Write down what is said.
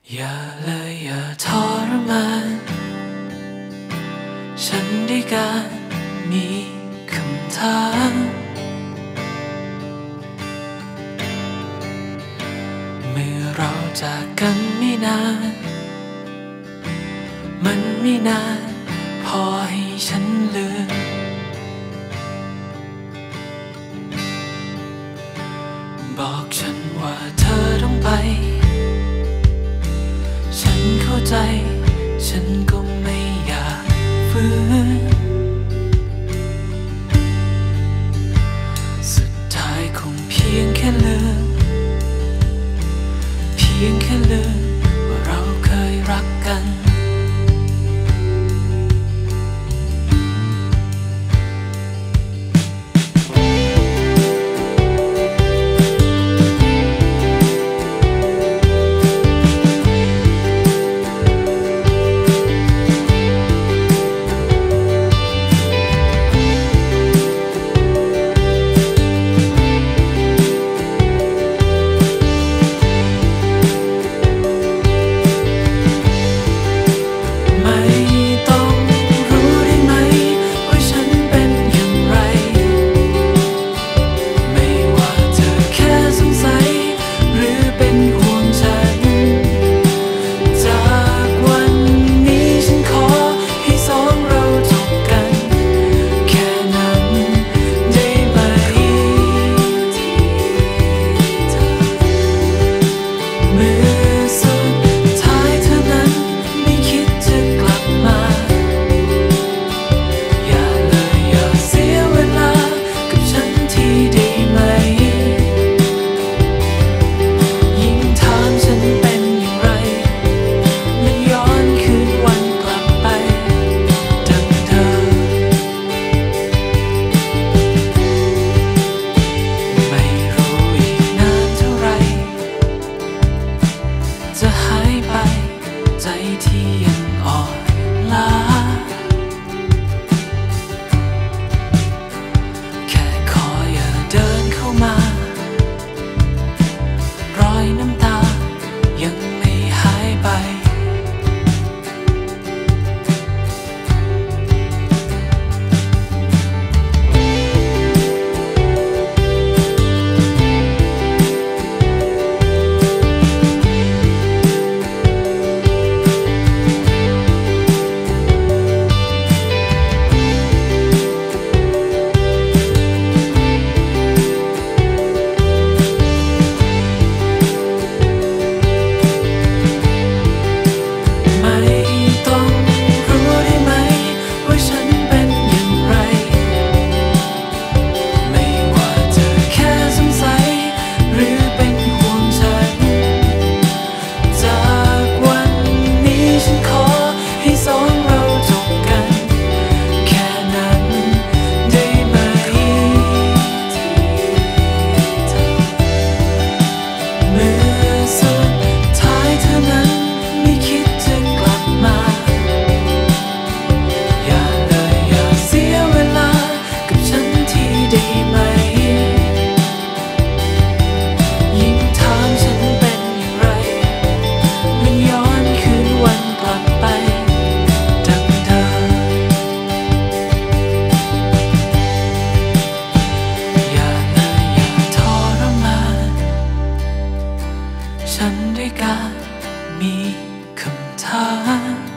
อย่าเลยอย่าทรมานฉันด้วยการมีคำถามเมื่อเราจากกันไม่นานมันไม่นานพอให้ฉันลืมบอกฉันว่าเธอต้องไปฉันเข้าใจฉันก็ไม่อยากฝืนสุดท้ายคงเพียงแค่ลืมเพียงแค่ลืมว่าเราเคยรักกันใจที่ยังอ่อนล้าแค่ขออย่าเดินเข้ามารอยน้ำตายังไม่หายไปฉันด้วยการมีคำถาม